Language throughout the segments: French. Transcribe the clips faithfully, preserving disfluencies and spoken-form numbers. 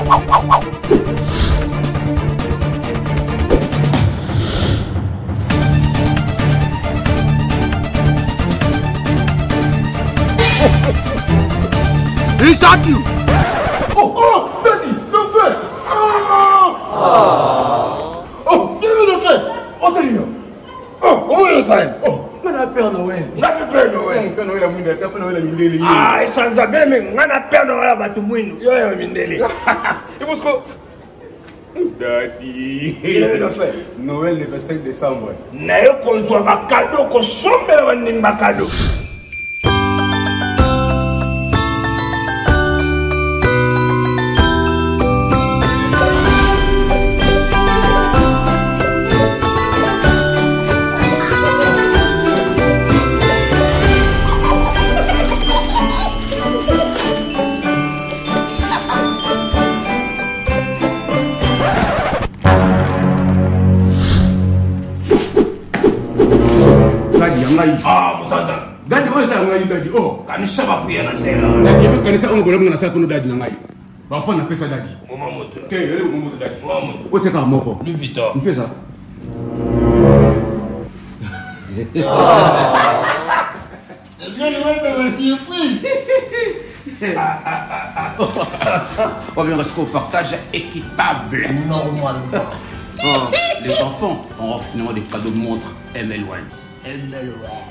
He shot you! Oh, oh, Daddy, le feu! Ah! Oh, le feu! Oh, Seigneur! Oh, comment est-ce que oh, on a Père Noël. On a Père Noël. Père Noël a mindé, Père Noël a mindé. Ah, et sans abîme, on a Père Noël a battu mouine. Yo, yo, mindé. Et parce que Daddy, il avait le fait. Noël le vingt-cinq décembre. Nayo qu'on soit ma cadeau, qu'on somme ma cadeau. Ah, Musaza. Daddy, what is that? Daddy, oh, can you shut up here and say that? Daddy, you can say, "Oh, I'm going to say, I'm Daddy, I'm going." But for na pesa Daddy. Mama moto. Okay, you know moto Daddy. Mama moto. What take a moko? Louis Vuitton. You fais ça? On vient rester au partage équitable. Normalement. Oh, les enfants ont finalement des cadeaux de montre M L Web. M L Web.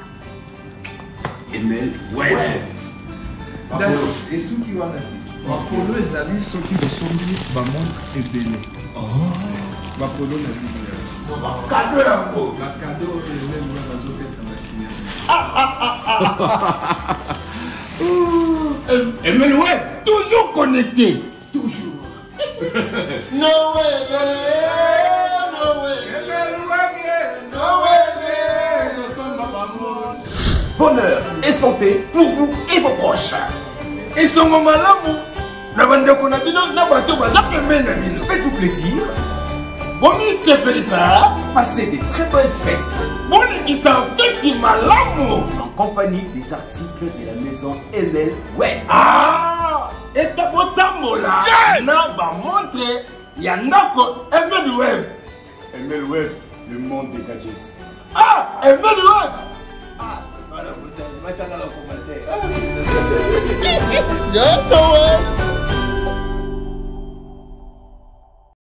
M L Web. D'accord. Et ceux qui ont la Apollo les amis, ceux qui ressemblent ma montre est belle. Oh. Apollo la vie. Cadeau là, beau. La cadeau est même dans la zone de sa machine. M L Web. Toujours connecté. Toujours. No way, no way. No way, Bonheur et santé pour vous et vos proches. Et son moment là, Faites-vous plaisir. bon, c'est fait ça. Passez des très bonnes fêtes. Bon, qui s'en fait du malamu. En compagnie des articles de la maison M L Web. Ah, et ta botambo là, n'a pas montré, Yanako, M L Web. M L Web, le monde des gadgets. Ah, M L Web. Ah, voilà, vous savez, moi, tu as la commentaire. Yeah, no way.